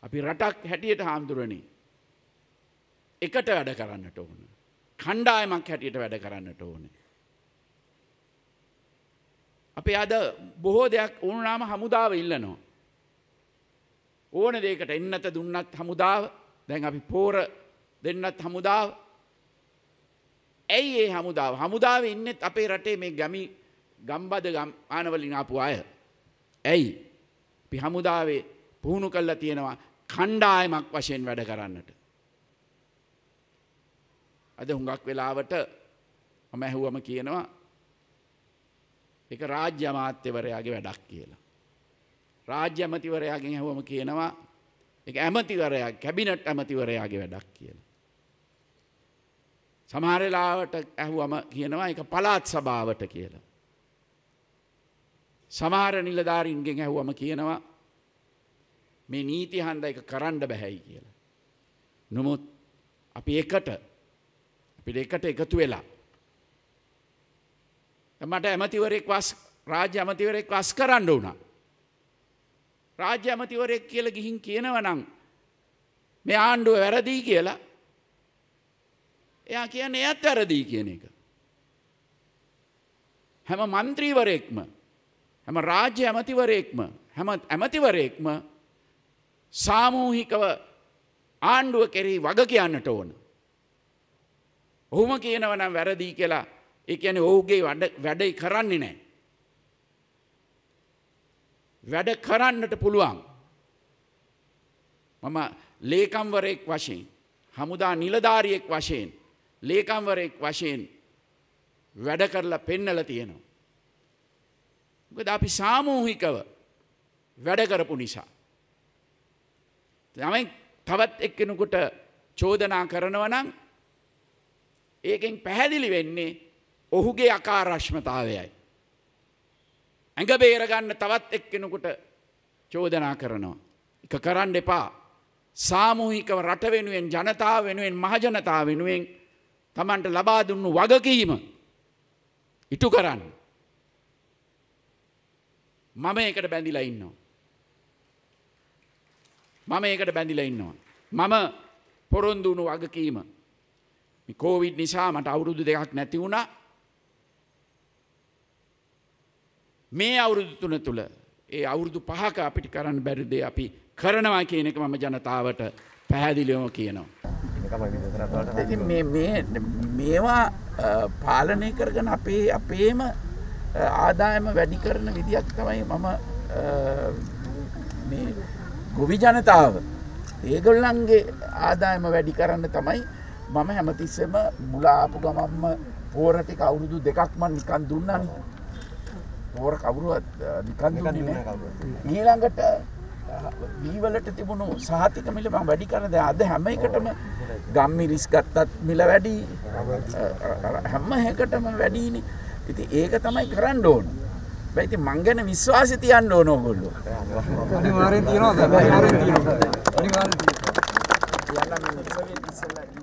අපි රටක් හැටියට හාමුදුරනේ එකට වැඩ කරන්නට ඕන. කණ්ඩායමක් හැටියට වැඩ කරන්නට ඕනේ. අපි අද බොහෝ දෙයක් වුණාම හමුදාව ඉල්ලනවා. ඕන දෙයකට එන්නත දුන්නත් හමුදාව, දැන් අපි පෝර දෙන්නත් හමුදාව. ඇයි ඒ හමුදාව? හමුදාවේ ඉන්නෙත් අපේ රටේ මේ ගම්බද ආනවලින් ආපු අය. ඇයි? අපි හමුදාවේ පුහුණු කරලා තියෙනවා කණ්ඩායමක් වශයෙන් වැඩ කරන්නට. අද හුඟක් වෙලාවට මම ඇහුවම කියනවා ඒක රාජ්‍ය අමාත්‍යවරයාගේ වැඩක් කියලා. රාජ්‍ය ඇමතිවරයාගෙන් ඇහුවම කියනවා ඒක ඇමතිවරයා කැබිනට් ඇමතිවරයාගේ වැඩක් කියලා. සමහර වෙලාවට ඇහුවම කියනවා ඒක පළාත් සභාවට කියලා. සමහර නිලධාරීන්ගෙන් ඇහුවම කියනවා මේ නීති හන්ද එක කරන්න බැහැයි කියලා. නමුත් අපි එකට එකතු වෙලා මට ඇමතිවරයෙක් රාජ්‍ය ඇමතිවරයෙක් වස් කරන්න වුණා. රාජ්‍ය ඇමතිවරයෙක් කියලා ගිහින් කියනවා නම් මේ ආණ්ඩුව වැරදි කියලා එයා කියන්නේ එයත් වැරදි කියන එක. හැම മന്ത്രിවරයෙක්ම හැම රාජ්‍ය ඇමතිවරයෙක්ම හැම ඇමතිවරයෙක්ම සාමූහිකව ආණ්ඩුව කෙරෙහි වග කියන්නට ඕන. ඔහුම කියනවා නම් වැරදි කියලා ඒ කියන්නේ ඔහුගේ වැඩ කරන්නේ නැහැ. වැඩ කරන්නට පුළුවන්. මම ලේකම්වරයෙක් වශයෙන්, හමුදා නිලධාරියෙක් වශයෙන්, ලේකම්වරයෙක් වශයෙන් වැඩ කරලා පෙන්නලා තියෙනවා. මොකද අපි සාමූහිකව වැඩ කරපු නිසා. තමයි තවත් එක්කෙනෙකුට චෝදනා කරනවා නම් ඒකෙන් පැහැදිලි වෙන්නේ ඔහුගේ අකාර්යක්ෂමතාවයයි. ඇඟ බේර ගන්න තවත් එක්කෙනෙකුට චෝදනා කරනවා. ඒක කරන්න එපා. සාමූහිකව රට වෙනුවෙන්, ජනතාව වෙනුවෙන්, මහ ජනතාව වෙනුවෙන් Tamanට ලබා දුන්නු වගකීම ඉටු කරන්න. මම ඒකට බැඳිලා ඉන්නවා. මම පොරොන්දු වුණු වගකීම. මේ කොවිඩ් නිසා මට අවුරුදු 2ක් නැති වුණා. මේ අවුරුදු 3 තුල ඒ අවුරුදු 5ක අපිට කරන්න බැරි දේ අපි කරනවා කියන එක මම ජනතාවට පැහැදිලිවම කියනවා. ඉතින් මේවා පාලනය කරගෙන අපේම ආදායම වැඩි කරන විදියක් තමයි මම මේ ගොවි ජනතාව ඒගොල්ලන්ගේ ආදායම වැඩි කරන්න තමයි මම හැමතිස්සෙම මුලාපු ගමම්ම පෝර ටික අවුරුදු 2ක් මම නිකන් දුන්නානේ. පෝර කවුරුවත් නිකන් දුන්නේ නැහැ. ඊළඟට වීවලට තිබුණු සහතික මිල මම වැඩි කරන දැන් අද හැම එකටම ගම්මිරිස් ගත්තත් මිල වැඩි, හැම එකටම වැඩිනේ. ඉතින් ඒක තමයි කරන්න ඕන. බෑ ඉතින් මං ගැන විශ්වාසය තියන්න ඕන ඕගොල්ලෝ. අනිවාර්යෙන් තියනවා.